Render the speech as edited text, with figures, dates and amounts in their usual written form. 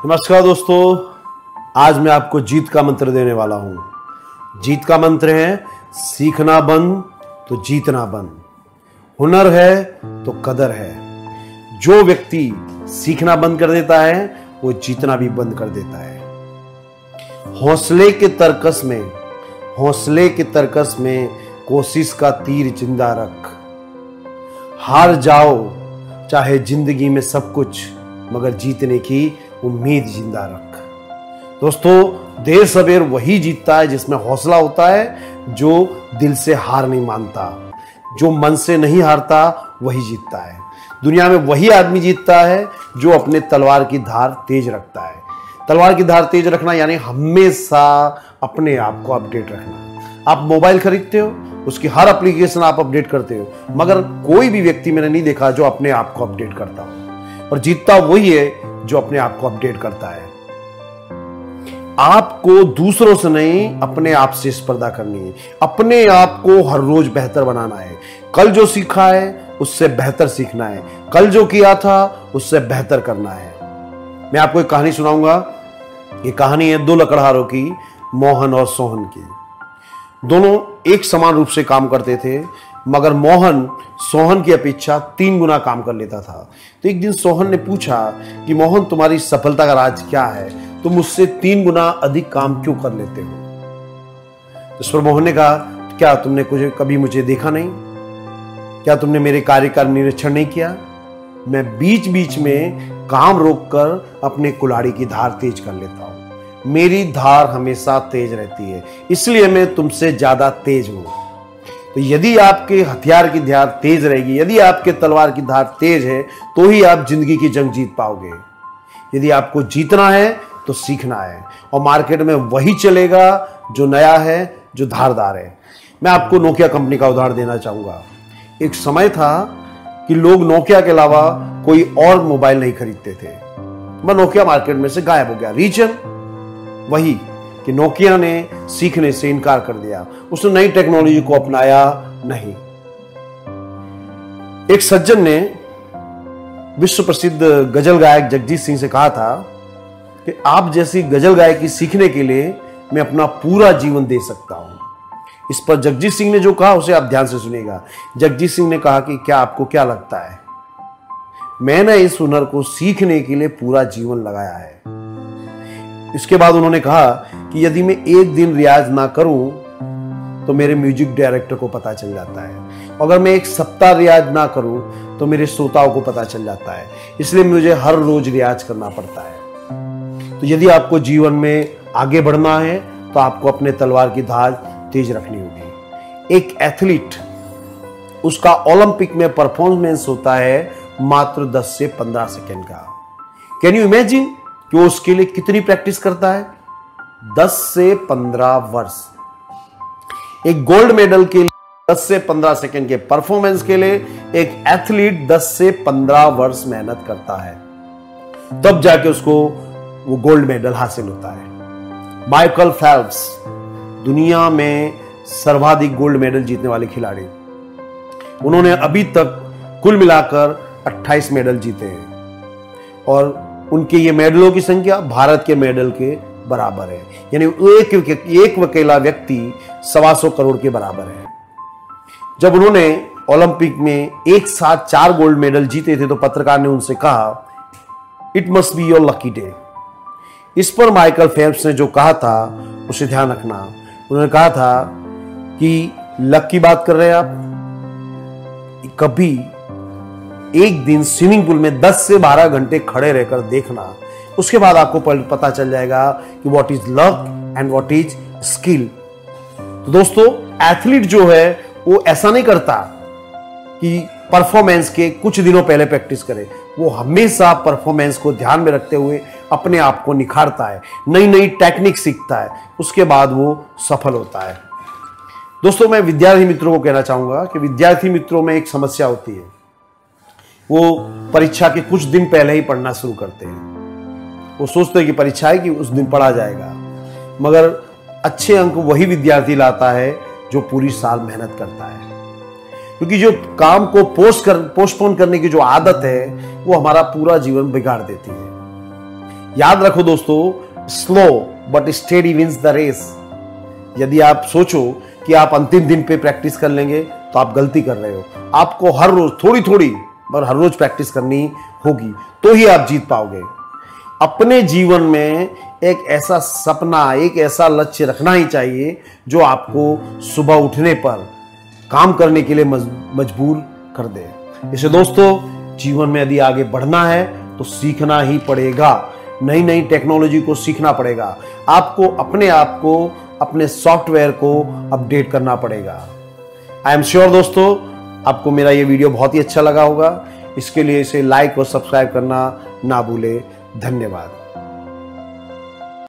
नमस्कार दोस्तों, आज मैं आपको जीत का मंत्र देने वाला हूं। जीत का मंत्र है सीखना बंद तो जीतना बंद, हुनर है तो कदर है। जो व्यक्ति सीखना बंद कर देता है वो जीतना भी बंद कर देता है। हौसले के तरकस में कोशिश का तीर जिंदा रख। हार जाओ चाहे जिंदगी में सब कुछ, मगर जीतने की उम्मीद जिंदा रख। दोस्तों, देर सवेर वही जीतता है जिसमें हौसला होता है, जो दिल से हार नहीं मानता, जो मन से नहीं हारता वही जीतता है। दुनिया में वही आदमी जीतता है जो अपने तलवार की धार तेज रखता है। तलवार की धार तेज रखना यानी हमेशा अपने आप को अपडेट रखना। आप मोबाइल खरीदते हो, उसकी हर एप्लीकेशन आप अपडेट करते हो, मगर कोई भी व्यक्ति मैंने नहीं देखा जो अपने आप को अपडेट करता हो। और जीतता वही है जो अपने आप को अपडेट करता है। आपको दूसरों से नहीं, अपने आप से स्पर्धा करनी है। अपने आप को हर रोज बेहतर बनाना है। कल जो सीखा है उससे बेहतर सीखना है। कल जो किया था उससे बेहतर करना है। मैं आपको एक कहानी सुनाऊंगा। ये कहानी है दो लकड़हारों की, मोहन और सोहन की। दोनों एक समान रूप से काम करते थे, मगर मोहन सोहन की अपेक्षा 3 गुना काम कर लेता था। तो एक दिन सोहन ने पूछा कि मोहन, तुम्हारी सफलता का राज क्या है? तुम मुझसे 3 गुना अधिक काम क्यों कर लेते हो? इस पर मोहन ने कहा, क्या तुमने कभी मुझे देखा नहीं? क्या तुमने मेरे कार्य का निरीक्षण नहीं किया? मैं बीच बीच में काम रोककर अपने कुल्हाड़ी की धार तेज कर लेता हूं। मेरी धार हमेशा तेज रहती है, इसलिए मैं तुमसे ज्यादा तेज हूं। तो यदि आपके हथियार की धार तेज रहेगी, यदि आपके तलवार की धार तेज है, तो ही आप जिंदगी की जंग जीत पाओगे। यदि आपको जीतना है तो सीखना है, और मार्केट में वही चलेगा जो नया है, जो धारदार है। मैं आपको नोकिया कंपनी का उदाहरण देना चाहूंगा। एक समय था कि लोग नोकिया के अलावा कोई और मोबाइल नहीं खरीदते थे। मैं नोकिया मार्केट में से गायब हो गया। रीजन वही कि नोकिया ने सीखने से इनकार कर दिया, उसने नई टेक्नोलॉजी को अपनाया नहीं। एक सज्जन ने विश्व प्रसिद्ध गजल गायक जगजीत सिंह से कहा था कि आप जैसी गजल गायकी सीखने के लिए मैं अपना पूरा जीवन दे सकता हूं। इस पर जगजीत सिंह ने जो कहा उसे आप ध्यान से सुनिएगा। जगजीत सिंह ने कहा कि क्या आपको क्या लगता है, मैंने इस हुनर को सीखने के लिए पूरा जीवन लगाया है। इसके बाद उन्होंने कहा कि यदि मैं एक दिन रियाज ना करूं तो मेरे म्यूजिक डायरेक्टर को पता चल जाता है। अगर मैं एक सप्ताह रियाज ना करूं तो मेरे श्रोताओं को पता चल जाता है। इसलिए मुझे हर रोज रियाज करना पड़ता है। तो यदि आपको जीवन में आगे बढ़ना है तो आपको अपने तलवार की धार तेज रखनी होगी। एक एथलीट, उसका ओलंपिक में परफॉर्मेंस होता है मात्र 10 से 15 सेकेंड का। कैन यू इमेजिन कि वो उसके लिए कितनी प्रैक्टिस करता है? 10 से 15 वर्ष। एक गोल्ड मेडल के लिए 10 से 15 सेकेंड के परफॉर्मेंस के लिए एक एथलीट 10 से 15 वर्ष मेहनत करता है, तब जाके उसको वो गोल्ड मेडल हासिल होता है। माइकल फेल्प्स दुनिया में सर्वाधिक गोल्ड मेडल जीतने वाले खिलाड़ी। उन्होंने अभी तक कुल मिलाकर 28 मेडल जीते हैं, और उनके ये मेडलों की संख्या भारत के मेडल के बराबर है। यानी एक अकेला व्यक्ति 125 करोड़ के बराबर है। जब उन्होंने ओलंपिक में एक साथ 4 गोल्ड मेडल जीते थे तो पत्रकार ने उनसे कहा, it must be your lucky day. इस पर माइकल फेल्प्स ने जो कहा था उसे ध्यान रखना। उन्होंने कहा था कि लक की बात कर रहे हैं आप, कभी एक दिन स्विमिंग पूल में 10 से 12 घंटे खड़े रहकर देखना, उसके बाद आपको पता चल जाएगा कि what is luck and what is skill. तो दोस्तों, एथलीट जो है वो ऐसा नहीं करता कि परफॉर्मेंस के कुछ दिनों पहले प्रैक्टिस करे। वो हमेशा परफॉर्मेंस को ध्यान में रखते हुए अपने आप को निखारता है, नई नई टेक्निक सीखता है, उसके बाद वो सफल होता है। दोस्तों, मैं विद्यार्थी मित्रों को कहना चाहूंगा कि विद्यार्थी मित्रों में एक समस्या होती है। वो परीक्षा के कुछ दिन पहले ही पढ़ना शुरू करते हैं। वो सोचते हैं कि परीक्षा है कि उस दिन पढ़ा जाएगा, मगर अच्छे अंक वही विद्यार्थी लाता है जो पूरी साल मेहनत करता है। क्योंकि जो काम को पोस्टपोन करने की जो आदत है वो हमारा पूरा जीवन बिगाड़ देती है। याद रखो दोस्तों, slow but steady wins the race. यदि आप सोचो कि आप अंतिम दिन पे प्रैक्टिस कर लेंगे तो आप गलती कर रहे हो। आपको हर रोज थोड़ी थोड़ी पर हर रोज प्रैक्टिस करनी होगी, तो ही आप जीत पाओगे। अपने जीवन में एक ऐसा सपना, एक ऐसा लक्ष्य रखना ही चाहिए जो आपको सुबह उठने पर काम करने के लिए मजबूर कर दे। इसे दोस्तों, जीवन में यदि आगे बढ़ना है तो सीखना ही पड़ेगा। नई नई टेक्नोलॉजी को सीखना पड़ेगा। आपको अपने आप को, अपने सॉफ्टवेयर को अपडेट करना पड़ेगा। आई एम श्योर दोस्तों, आपको मेरा ये वीडियो बहुत ही अच्छा लगा होगा। इसके लिए इसे लाइक और सब्सक्राइब करना ना भूले। धन्यवाद।